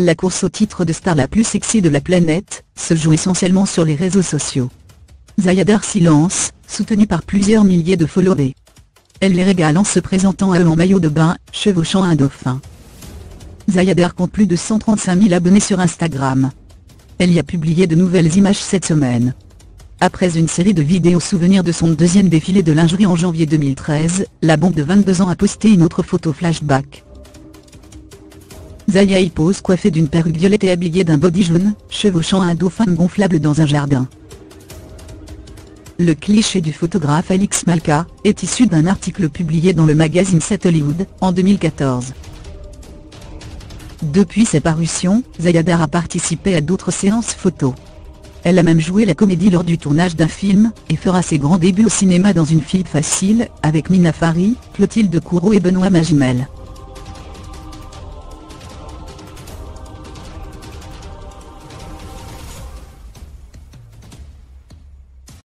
la course au titre de star la plus sexy de la planète, se joue essentiellement sur les réseaux sociaux. Zayadar s'y lance, soutenue par plusieurs milliers de followers. Elle les régale en se présentant à eux en maillot de bain, chevauchant un dauphin. Zayadar compte plus de 135 000 abonnés sur Instagram. Elle y a publié de nouvelles images cette semaine. Après une série de vidéos souvenirs de son deuxième défilé de lingerie en janvier 2013, la bombe de 22 ans a posté une autre photo flashback. Zaya y pose coiffée d'une perruque violette et habillée d'un body jaune, chevauchant un dauphin gonflable dans un jardin. Le cliché du photographe Alix Malka est issu d'un article publié dans le magazine Set Hollywood, en 2014. Depuis sa parution, Zayadar a participé à d'autres séances photos. Elle a même joué la comédie lors du tournage d'un film, et fera ses grands débuts au cinéma dans Une fille facile, avec Mina Fari, Clotilde Courreau et Benoît Magimel.